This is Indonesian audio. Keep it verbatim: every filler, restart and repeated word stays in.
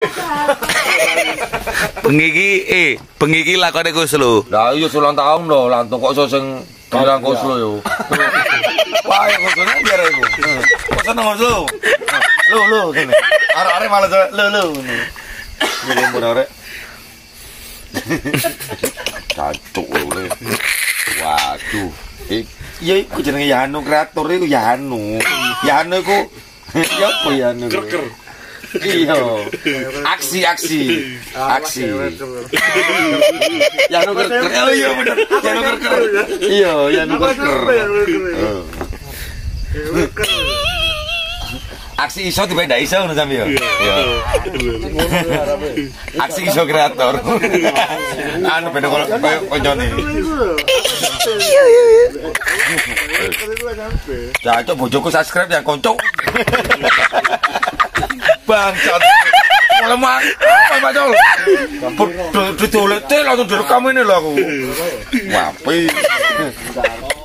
Bengi iki eh bengi iki lakone kuslu. Lah iya ulang tahun lho, lantung kok iso sing bilang kuslu yo. Wah, kuslunya biar iku. Kok seneng kuslu. Lu lu kene. Arek-arek malah lu lu ngono. Jadi mun arek. Cacuk lho. Waduh. Iya iku jenenge Yanu kreator iku Yanu. Yanu iku ya apa Yanu? Ker-ker. Iya. Aksi aksi. Aksi. Yanu ker-ker. Oh iya bener. Yanu ker-ker. Iya, Yanu ker-ker. Aksi iso tiba ndak iso ngono sampe yo. Iya. Aksi iso kreator. Anu beda kok koncone. Cacok bojoku subscribe yang koncok. Bangsat. Lemah. Apa Col? Ditolete langsung direkam ini lho aku. Wapi.